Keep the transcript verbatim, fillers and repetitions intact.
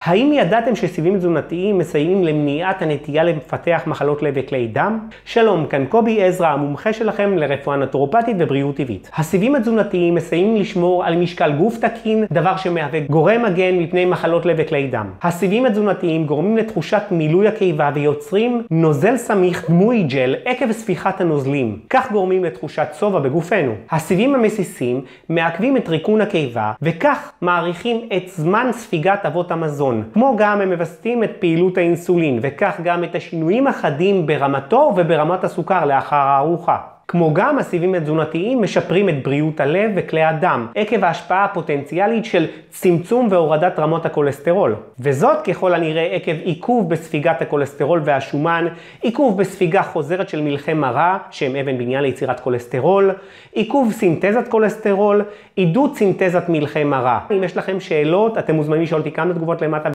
האם ידעתם שסיבים תזונתיים מסייעים למניעת הנטייה לפתח מחלות לב וכלי דם? שלום, כאן קובי עזרא, המומחה שלכם לרפואה נטורופטית ובריאות טבעית. הסיבים התזונתיים מסייעים לשמור על משקל גוף תקין, דבר שמהווה גורם מגן מפני מחלות לב וכלי דם. הסיבים התזונתיים גורמים לתחושת מילוי הקיבה ויוצרים נוזל סמיך דמוי ג'ל עקב ספיחת הנוזלים. כך גורמים לתחושת שובע בגופנו. הסיבים המסיסים מעכבים את ריקון הקיבה, וכך מאריכים את זמן ספיגת אבות המזון. כמו גם הם מבסטים את פעילות האינסולין, וכך גם את השינויים החדים ברמתו וברמת הסוכר לאחר הארוחה. כמו גם הסיבים התזונתיים משפרים את בריאות הלב וכלי הדם, עקב ההשפעה הפוטנציאלית של צמצום והורדת רמות הכולסטרול. וזאת ככל הנראה עקב עיכוב בספיגת הכולסטרול והשומן, עיכוב בספיגה חוזרת של מלחי מרה, שהם אבן בניין ליצירת כולסטרול, עיכוב סינתזת כולסטרול, עידוד סינתזת מלחי מרה. אם יש לכם שאלות, אתם מוזמנים לשאול אותי כאן בתגובות למטה.